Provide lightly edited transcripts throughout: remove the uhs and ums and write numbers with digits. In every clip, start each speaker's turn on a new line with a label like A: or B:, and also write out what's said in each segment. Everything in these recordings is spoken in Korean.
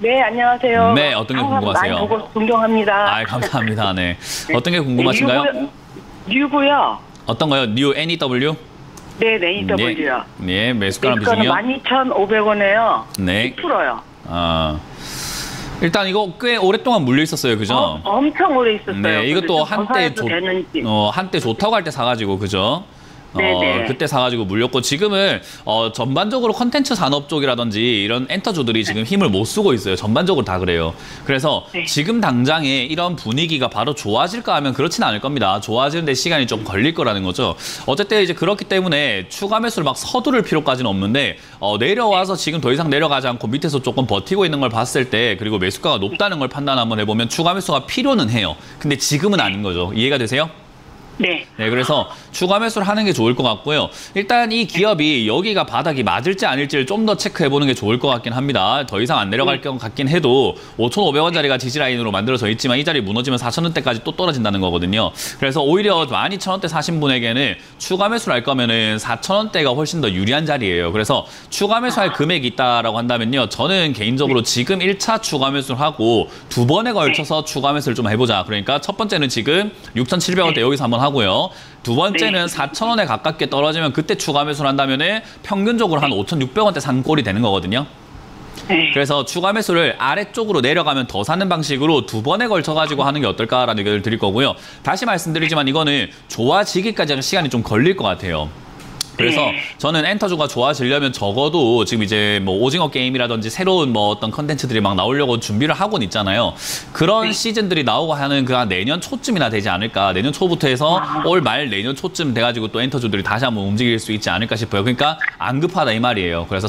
A: 네, 안녕하세요.
B: 네, 어떤 게 궁금하세요?
A: 많이 보고 존경합니다.
B: 아, 감사합니다. 네. 어떤 게 궁금하신가요?
A: 뉴고요.
B: 어떤 거요? 뉴 NEW?
A: 네, NEW요.
B: 네, 매수가랑
A: 매수가는
B: 비중이요?
A: 12,500원에요.
B: 네.
A: 10%요.
B: 아, 일단 이거 꽤 오랫동안 물려 있었어요, 그죠?
A: 엄청 오래 있었어요.
B: 네, 이것도 한때
A: 되는지.
B: 한때 좋다고 할 때 사가지고, 그죠?
A: 네네.
B: 그때 사가지고 물렸고, 지금은 전반적으로 컨텐츠 산업 쪽이라든지 이런 엔터주들이 지금 힘을 못 쓰고 있어요. 전반적으로 다 그래요. 그래서
A: 네.
B: 지금 당장에 이런 분위기가 바로 좋아질까 하면 그렇진 않을 겁니다. 좋아지는데 시간이 좀 걸릴 거라는 거죠. 어쨌든 이제 그렇기 때문에 추가 매수를 막 서두를 필요까지는 없는데, 내려와서 지금 더 이상 내려가지 않고 밑에서 조금 버티고 있는 걸 봤을 때, 그리고 매수가가 높다는 걸 판단 한번 해보면 추가 매수가 필요는 해요. 근데 지금은 아닌 거죠. 이해가 되세요?
A: 네.
B: 네, 그래서 추가 매수를 하는 게 좋을 것 같고요. 일단 이 기업이 여기가 바닥이 맞을지 아닐지를 좀 더 체크해보는 게 좋을 것 같긴 합니다. 더 이상 안 내려갈 것 같긴 해도 5,500원짜리가 지지라인으로 만들어져 있지만 이 자리 무너지면 4,000원대까지 또 떨어진다는 거거든요. 그래서 오히려 12,000원대 사신 분에게는 추가 매수를 할 거면은 4,000원대가 훨씬 더 유리한 자리예요. 그래서 추가 매수할 금액이 있다라고 한다면요. 저는 개인적으로 지금 1차 추가 매수를 하고 두 번에 걸쳐서 추가 매수를 좀 해보자. 그러니까 첫 번째는 지금 6,700원대 여기서 한번 하고요. 두 번째는 4,000원에 가깝게 떨어지면 그때 추가 매수를 한다면은 평균적으로 한 5,600원대 산 꼴이 되는 거거든요.
A: 네.
B: 그래서 추가 매수를 아래쪽으로 내려가면 더 사는 방식으로 두 번에 걸쳐가지고 하는 게 어떨까라는 의견을 드릴 거고요. 다시 말씀드리지만 이거는 좋아지기까지는 시간이 좀 걸릴 것 같아요. 그래서 저는 엔터주가 좋아지려면 적어도 지금 이제 뭐 오징어 게임이라든지 새로운 뭐 어떤 컨텐츠들이 막 나오려고 준비를 하고는 있잖아요. 그런 시즌들이 나오고 하는 그 한 내년 초쯤이나 되지 않을까. 내년 초부터 해서 올 말 내년 초쯤 돼가지고 또 엔터주들이 다시 한번 움직일 수 있지 않을까 싶어요. 그러니까 안 급하다 이 말이에요. 그래서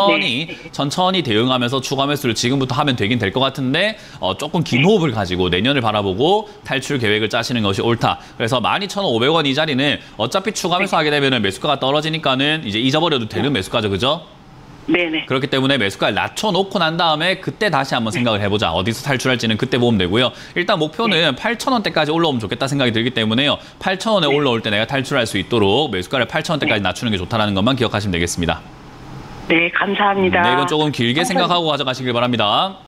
B: 천천히 대응하면서 추가 매수를 지금부터 하면 되긴 될 것 같은데 조금 긴 호흡을 가지고 내년을 바라보고 탈출 계획을 짜시는 것이 옳다. 그래서 12,500원 이 자리는 어차피 추가 매수하게 되면 매수가가 떨어지니까는 이제 잊어버려도 되는 매수가죠, 그죠?
A: 네네.
B: 그렇기 때문에 매수가를 낮춰놓고 난 다음에 그때 다시 한번 생각을 해보자. 어디서 탈출할지는 그때 보면 되고요. 일단 목표는 8,000원대까지 올라오면 좋겠다 생각이 들기 때문에요. 8,000원에 올라올 때 내가 탈출할 수 있도록 매수가를 8,000원대까지 낮추는 게 좋다는 것만 기억하시면 되겠습니다.
A: 네, 감사합니다.
B: 네, 이건 조금 길게 생각하고 가져가시길 바랍니다.